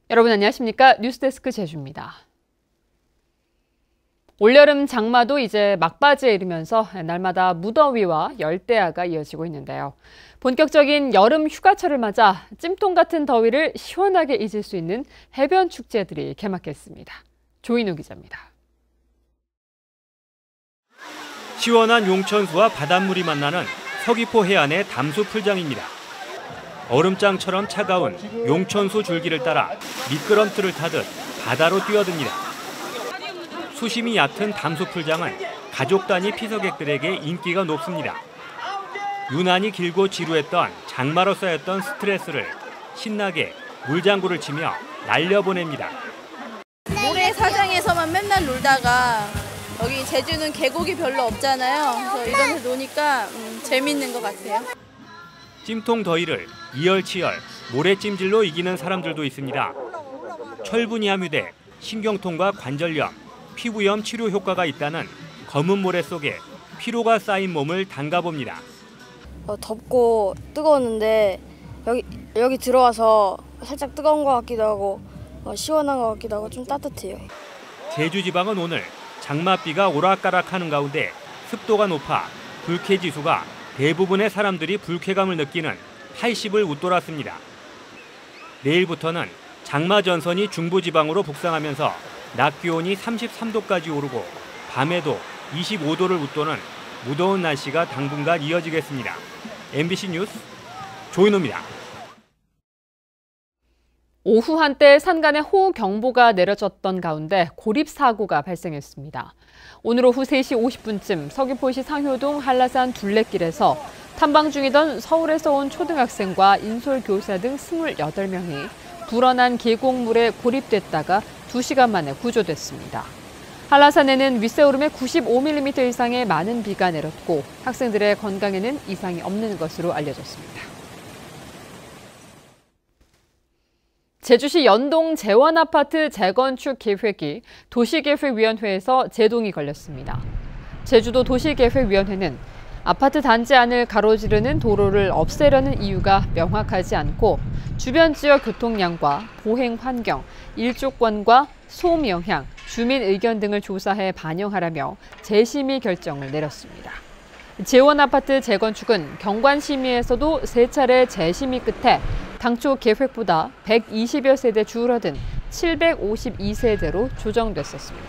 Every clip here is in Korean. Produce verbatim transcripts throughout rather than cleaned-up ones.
여러분 안녕하십니까? 뉴스데스크 제주입니다. 올여름 장마도 이제 막바지에 이르면서 날마다 무더위와 열대야가 이어지고 있는데요. 본격적인 여름 휴가철을 맞아 찜통 같은 더위를 시원하게 잊을 수 있는 해변 축제들이 개막했습니다. 조인호 기자입니다. 시원한 용천수와 바닷물이 만나는 서귀포 해안의 담수 풀장입니다. 얼음장처럼 차가운 용천수 줄기를 따라 미끄럼틀을 타듯 바다로 뛰어듭니다. 수심이 얕은 담수 풀장은 가족 단위 피서객들에게 인기가 높습니다. 유난히 길고 지루했던 장마로 쌓였던 스트레스를 신나게 물장구를 치며 날려보냅니다. 모래사장에서만 맨날 놀다가 여기 제주는 계곡이 별로 없잖아요. 그래서 이런 데 노니까 음, 재밌는 것 같아요. 찜통 더위를 이열치열 모래찜질로 이기는 사람들도 있습니다. 철분이 함유돼 신경통과 관절염, 피부염 치료 효과가 있다는 검은 모래 속에 피로가 쌓인 몸을 담가봅니다. 어, 덥고 뜨거웠는데 여기 여기 들어와서 살짝 뜨거운 것 같기도 하고 어, 시원한 것 같기도 하고 좀 따뜻해요. 제주 지방은 오늘 장맛비가 오락가락하는 가운데 습도가 높아 불쾌지수가 대부분의 사람들이 불쾌감을 느끼는 팔십을 웃돌았습니다. 내일부터는 장마 전선이 중부지방으로 북상하면서 낮 기온이 삼십삼 도까지 오르고 밤에도 이십오 도를 웃도는 무더운 날씨가 당분간 이어지겠습니다. 엠비씨 뉴스 조인호입니다. 오후 한때 산간에 호우경보가 내려졌던 가운데 고립사고가 발생했습니다. 오늘 오후 세 시 오십 분쯤 서귀포시 상효동 한라산 둘레길에서 탐방 중이던 서울에서 온 초등학생과 인솔교사 등 스물여덟 명이 불어난 계곡물에 고립됐다가 두 시간 만에 구조됐습니다. 한라산에는 윗세오름에 구십오 밀리미터 이상의 많은 비가 내렸고 학생들의 건강에는 이상이 없는 것으로 알려졌습니다. 제주시 연동 재원아파트 재건축 계획이 도시계획위원회에서 제동이 걸렸습니다. 제주도 도시계획위원회는 아파트 단지 안을 가로지르는 도로를 없애려는 이유가 명확하지 않고 주변 지역 교통량과 보행 환경, 일조권과 소음 영향, 주민 의견 등을 조사해 반영하라며 재심의 결정을 내렸습니다. 재원아파트 재건축은 경관심의에서도 세 차례 재심의 끝에 당초 계획보다 백이십여 세대 줄어든 칠백오십이 세대로 조정됐었습니다.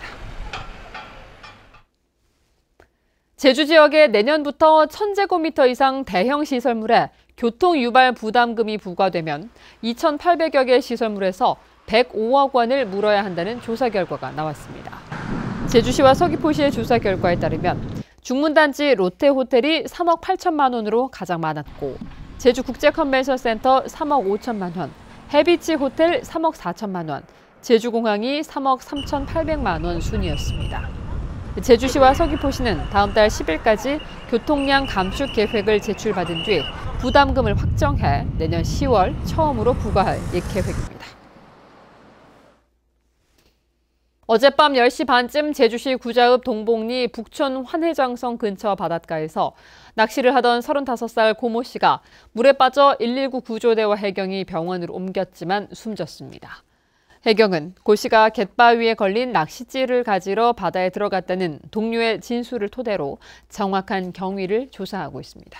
제주 지역에 내년부터 천 제곱미터 이상 대형 시설물에 교통유발 부담금이 부과되면 이천팔백여 개 시설물에서 백오억 원을 물어야 한다는 조사 결과가 나왔습니다. 제주시와 서귀포시의 조사 결과에 따르면 중문단지 롯데호텔이 삼억 팔천만 원으로 가장 많았고 제주국제컨벤션센터 삼억 오천만 원, 해비치호텔 삼억 사천만 원, 제주공항이 삼억 삼천팔백만 원 순이었습니다. 제주시와 서귀포시는 다음 달 십 일까지 교통량 감축 계획을 제출받은 뒤 부담금을 확정해 내년 시월 처음으로 부과할 계획입니다. 어젯밤 열 시 반쯤 제주시 구자읍 동복리 북촌 환해장성 근처 바닷가에서 낚시를 하던 서른다섯 살 고모 씨가 물에 빠져 일일구 구조대와 해경이 병원으로 옮겼지만 숨졌습니다. 해경은 고 씨가 갯바위에 걸린 낚싯줄을 가지러 바다에 들어갔다는 동료의 진술을 토대로 정확한 경위를 조사하고 있습니다.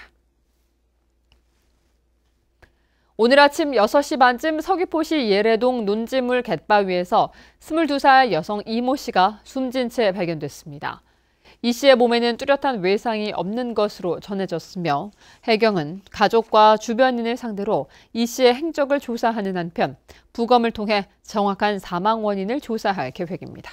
오늘 아침 여섯 시 반쯤 서귀포시 예래동 논지물 갯바위에서 스물두 살 여성 이모 씨가 숨진 채 발견됐습니다. 이 씨의 몸에는 뚜렷한 외상이 없는 것으로 전해졌으며 해경은 가족과 주변인을 상대로 이 씨의 행적을 조사하는 한편 부검을 통해 정확한 사망 원인을 조사할 계획입니다.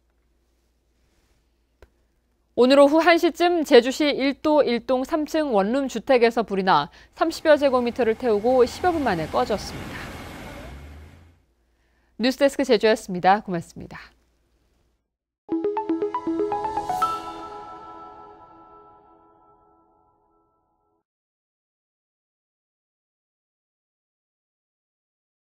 오늘 오후 한 시쯤 제주시 일도 일동 삼 층 원룸 주택에서 불이 나 삼십여 제곱미터를 태우고 십여 분 만에 꺼졌습니다. 뉴스데스크 제주였습니다. 고맙습니다.